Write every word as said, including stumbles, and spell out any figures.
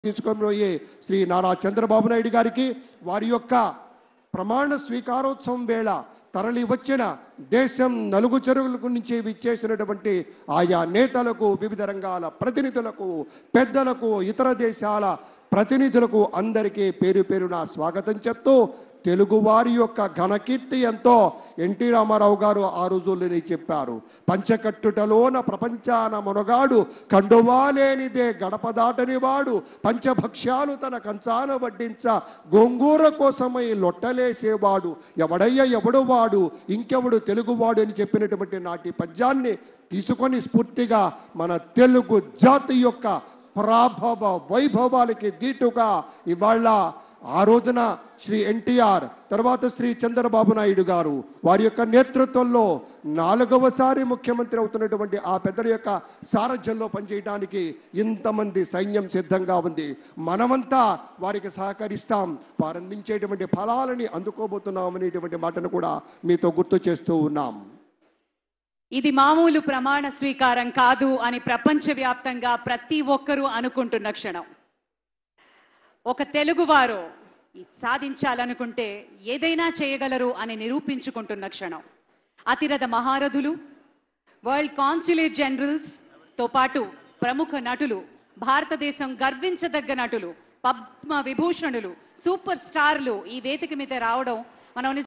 తీసుకొనిపోయే శ్రీ నారా చంద్రబాబు నాయుడు గారికి వారి యొక్క ప్రమాణ స్వీకారోత్సవం వేళ తరలి వచ్చిన దేశం నలుగు చెరువుల నుంచి విచ్చేసినటువంటి ఆయా నేతలకు, వివిధ రంగాల ప్రతినిధులకు, పెద్దలకు, ఇతర దేశాల ప్రతినిధులకు అందరికీ పేరు పేరున స్వాగతం చెప్తూ తెలుగు వారి యొక్క ఘనకీర్తి ఎంతో ఎన్టీ రామారావు గారు ఆ రోజుల్లోనే చెప్పారు. పంచకట్టుటలోన ప్రపంచాన మునగాడు, కండువాలేనిదే గడప దాటని వాడు, పంచభక్ష్యాలు తన కంచాన వడ్డించ గోంగూర కోసమై లొట్టలేసేవాడు, ఎవడయ్య ఎవడు వాడు, ఇంకెవడు తెలుగువాడు అని చెప్పినటువంటి నాటి పద్యాన్ని తీసుకొని స్ఫూర్తిగా మన తెలుగు జాతి యొక్క ప్రాభవ వైభవాలకి దీటుగా ఇవాళ ఆ రోజున శ్రీ ఎన్టీఆర్ తర్వాత శ్రీ చంద్రబాబు నాయుడు గారు వారి యొక్క నేతృత్వంలో నాలుగవసారి ముఖ్యమంత్రి అవుతున్నటువంటి ఆ పెద్దల యొక్క సారథ్యంలో పనిచేయడానికి ఇంతమంది సైన్యం సిద్ధంగా ఉంది. మనమంతా వారికి సహకరిస్తాం, వారందించేటువంటి ఫలాలని అందుకోబోతున్నాం అనేటువంటి మాటను కూడా మీతో గుర్తు చేస్తూ ఉన్నాం. ఇది మామూలు ప్రమాణ స్వీకారం కాదు అని ప్రపంచవ్యాప్తంగా ప్రతి ఒక్కరూ అనుకుంటున్న క్షణం. ఒక తెలుగువారు సాధించాలనుకుంటే ఏదైనా చేయగలరు అని నిరూపించుకుంటున్న క్షణం. అతిరథ మహారథులు, వరల్డ్ కాన్సులేట్ జనరల్స్ తో పాటు ప్రముఖ నటులు, భారతదేశం గర్వించదగ్గ నటులు, పద్మ విభూషణులు, సూపర్ స్టార్లు ఈ వేదిక మీద రావడం మనం